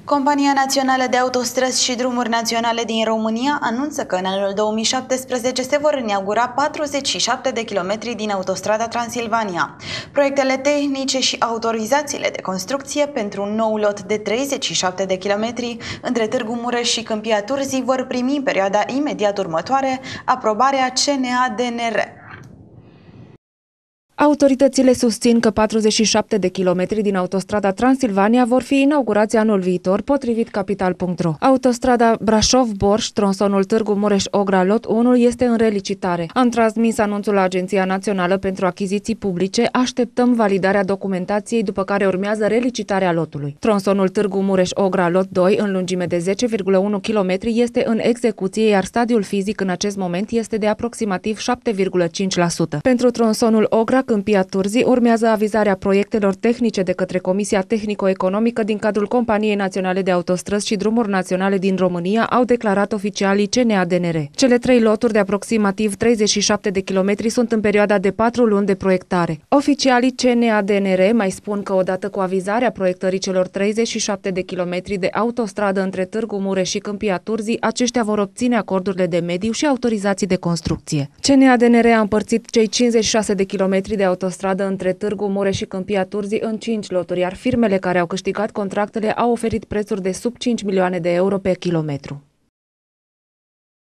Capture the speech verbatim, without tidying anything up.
Compania Națională de Autostrăzi și Drumuri Naționale din România anunță că în anul două mii șaptesprezece se vor inaugura patruzeci și șapte de kilometri din autostrada Transilvania. Proiectele tehnice și autorizațiile de construcție pentru un nou lot de treizeci și șapte de kilometri între Târgu Mureș și Câmpia Turzii vor primi în perioada imediat următoare aprobarea C N A D N R. Autoritățile susțin că patruzeci și șapte de kilometri din autostrada Transilvania vor fi inaugurați anul viitor, potrivit capital punct ro. Autostrada Brașov-Borș, tronsonul Târgu Mureș-Ogra, lot unu, este în relicitare. Am transmis anunțul la Agenția Națională pentru Achiziții Publice, așteptăm validarea documentației, după care urmează relicitarea lotului. Tronsonul Târgu Mureș-Ogra, lot doi, în lungime de zece virgulă unu kilometri, este în execuție, iar stadiul fizic în acest moment este de aproximativ șapte virgulă cinci la sută. Pentru tronsonul Ogra, Câmpia Turzii, urmează avizarea proiectelor tehnice de către Comisia Tehnico-Economică din cadrul Companiei Naționale de Autostrăzi și Drumuri Naționale din România, au declarat oficialii C N A D N R. Cele trei loturi de aproximativ treizeci și șapte de kilometri sunt în perioada de patru luni de proiectare. Oficialii C N A D N R mai spun că odată cu avizarea proiectării celor treizeci și șapte de kilometri de autostradă între Târgu Mureș și Câmpia Turzii, aceștia vor obține acordurile de mediu și autorizații de construcție. C N A D N R a împărțit cei cincizeci și șase de kilometri de autostradă între Târgu Mureș și Câmpia Turzii în cinci loturi, iar firmele care au câștigat contractele au oferit prețuri de sub cinci milioane de euro pe kilometru.